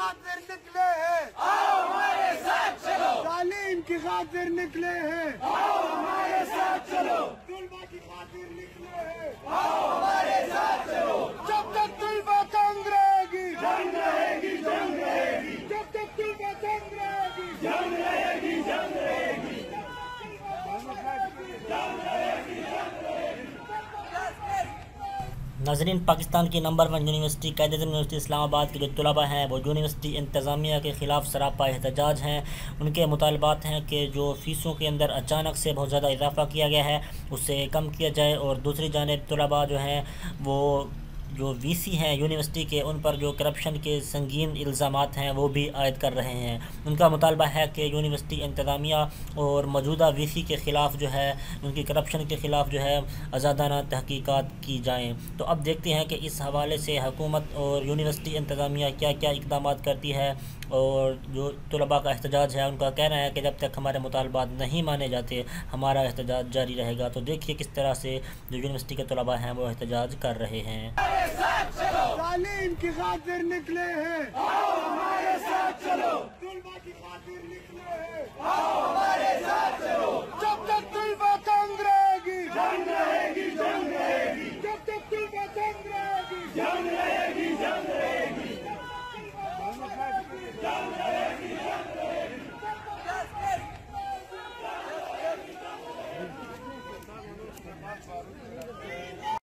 खातिर निकले हैं, आओ हमारे साथ चलो। तालीम की खातिर निकले हैं, आओ हमारे साथ चलो। तुलबा की खातिर निकले हैं, आओ हमारे साथ चलो। जब तक तुलबा तंग रहेगी, जंग रहेगी, जंग रहेगी, जब तक तुलबा तंग रहेगी, जंग रहेगी, जंग रहेगी। नाज़रीन, पाकिस्तान की number 1 university Quaid-e university Islamabad के जो तलबा हैं वो यूनिवर्सिटी इंतज़ामिया के ख़िलाफ़ सरापा एहतजाज हैं। उनके मुतालबात हैं कि जो फ़ीसों के अंदर अचानक से बहुत ज़्यादा इजाफ़ा किया गया है उसे कम किया जाए, और दूसरी जानिब तलबा जो हैं वो जो वीसी हैं यूनिवर्सिटी के उन पर जो करप्शन के संगीन इल्ज़ामात हैं वो भी आयद कर रहे हैं। उनका मुतालबा है कि यूनिवर्सिटी इंतज़ामिया और मौजूदा वीसी के ख़िलाफ़ जो है उनकी करप्शन के ख़िलाफ़ जो है आज़ादाना तहकीकात की जाएँ। तो अब देखते हैं कि इस हवाले से हुकूमत और यूनिवर्सिटी इंतज़ामिया क्या क्या इक़दामात करती है, और जो तलबा का एहतजाज है उनका कहना है कि जब तक हमारे मुतालबात नहीं माने जाते हमारा एहतजाज जारी रहेगा। तो देखिए किस तरह से जो यूनिवर्सिटी के तलबा हैं वो एहतजाज कर रहे हैं। तालीम की खातिर निकले हैं, आओ हमारे साथ चलो। तुलबा की खातिर निकले हैं, आओ